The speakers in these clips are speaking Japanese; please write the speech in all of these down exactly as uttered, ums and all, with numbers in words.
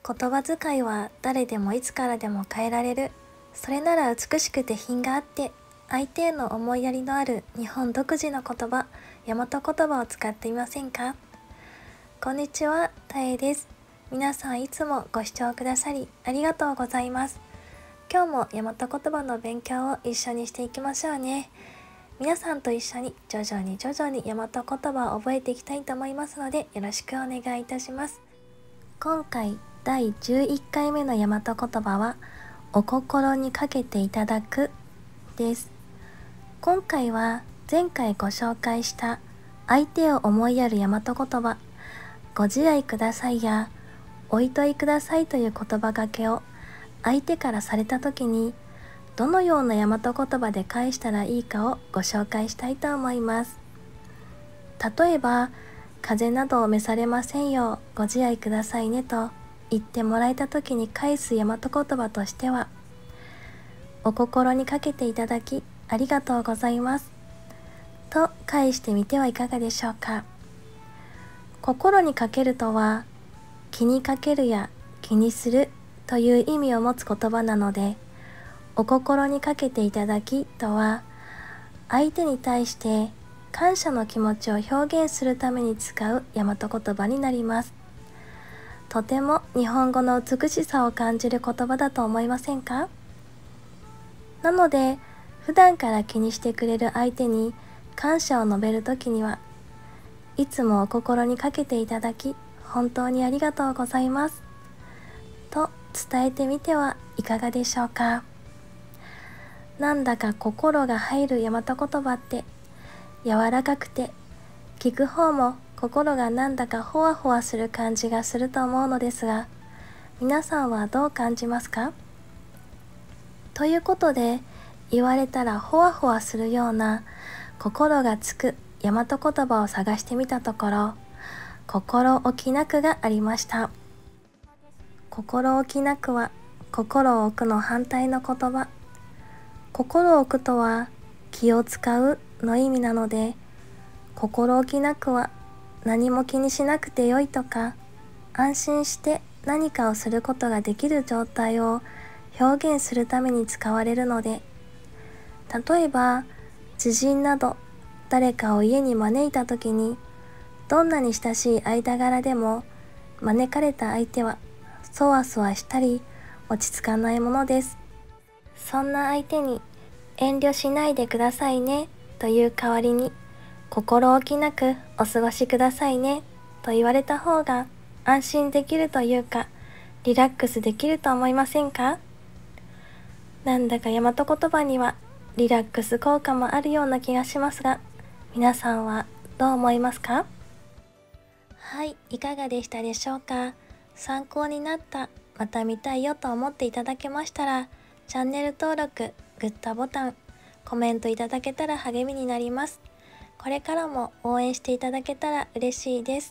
言葉遣いは誰でもいつからでも変えられる。それなら美しくて品があって、相手への思いやりのある日本独自の言葉、大和言葉を使っていませんか？こんにちは、たえです。皆さんいつもご視聴くださりありがとうございます。今日も大和言葉の勉強を一緒にしていきましょうね。皆さんと一緒に徐々に徐々に大和言葉を覚えていきたいと思いますので、よろしくお願いいたします。今回だいじゅういっかいめの大和言葉は、お心にかけていただくです。今回は前回ご紹介した相手を思いやる大和言葉、ご自愛くださいやおいといくださいという言葉がけを相手からされた時に、どのような大和言葉で返したらいいかをご紹介したいと思います。例えば、風邪などを召されませんようご自愛くださいねと言ってもらえた時に返す大和言葉としては、お心にかけていただきありがとうございますと返してみてはいかがでしょうか。心にかけるとは、気にかけるや気にするという意味を持つ言葉なので、お心にかけていただきとは、相手に対して感謝の気持ちを表現するために使う大和言葉になります。とても日本語の美しさを感じる言葉だと思いませんか？なので、普段から気にしてくれる相手に感謝を述べるときには、いつもお心にかけていただき本当にありがとうございますと伝えてみてはいかがでしょうか。なんだか心が入る大和言葉って柔らかくて、聞く方も心がなんだかほわほわする感じがすると思うのですが、皆さんはどう感じますか？ということで、言われたらほわほわするような心がつく大和言葉を探してみたところ、心置きなくがありました。心置きなくは心を置くの反対の言葉。心を置くとは気を使うの意味なので、心置きなくは何も気にしなくてよいとか、安心して何かをすることができる状態を表現するために使われるので、例えば知人など誰かを家に招いた時に、どんなに親しい間柄でも招かれた相手はそわそわしたり落ち着かないものです。そんな相手に遠慮しないでくださいねという代わりに、心置きなくお過ごしくださいねと言われた方が安心できるというか、リラックスできると思いませんか？なんだか大和言葉にはリラックス効果もあるような気がしますが、皆さんはどう思いますか？はい、いかがでしたでしょうか。参考になった、また見たいよと思っていただけましたら、チャンネル登録、グッドボタン、コメントいただけたら励みになります。これからも応援していただけたら嬉しいです。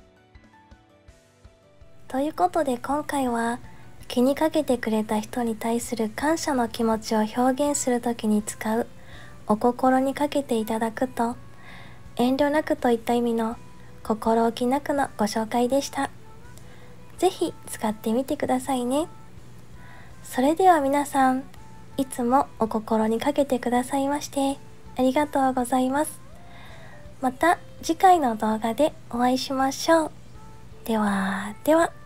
ということで今回は、気にかけてくれた人に対する感謝の気持ちを表現するときに使うお心にかけていただくと、遠慮なくといった意味の心置きなくのご紹介でした。ぜひ使ってみてくださいね。それでは皆さん、いつもお心にかけてくださいましてありがとうございます。また次回の動画でお会いしましょう。ではでは。